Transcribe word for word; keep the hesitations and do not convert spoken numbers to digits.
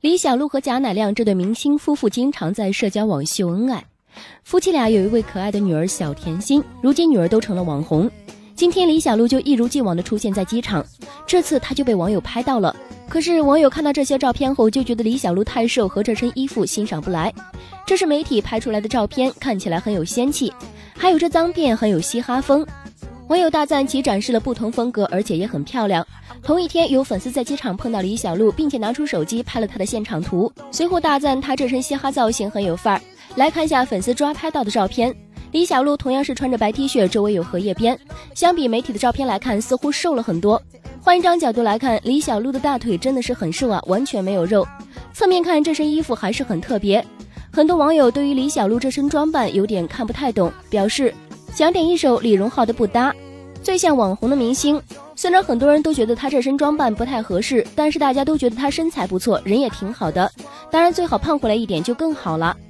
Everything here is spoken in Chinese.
李小璐和贾乃亮这对明星夫妇经常在社交网秀恩爱，夫妻俩有一位可爱的女儿小甜心，如今女儿都成了网红。今天李小璐就一如既往地出现在机场，这次她就被网友拍到了。可是网友看到这些照片后就觉得李小璐太瘦和这身衣服欣赏不来，这是媒体拍出来的照片，看起来很有仙气，还有这脏辫很有嘻哈风。网友大赞其展示了不同风格，而且也很漂亮。同一天，有粉丝在机场碰到李小璐，并且拿出手机拍了她的现场图，随后大赞她这身嘻哈造型很有范儿。来看下粉丝抓拍到的照片，李小璐同样是穿着白 T 恤，周围有荷叶边，相比媒体的照片来看，似乎瘦了很多。换一张角度来看，李小璐的大腿真的是很瘦啊，完全没有肉。侧面看这身衣服还是很特别。很多网友对于李小璐这身装扮有点看不太懂，表示想点一首李荣浩的不搭，最像网红的明星。虽然很多人都觉得他这身装扮不太合适，但是大家都觉得他身材不错，人也挺好的，当然最好胖回来一点就更好了。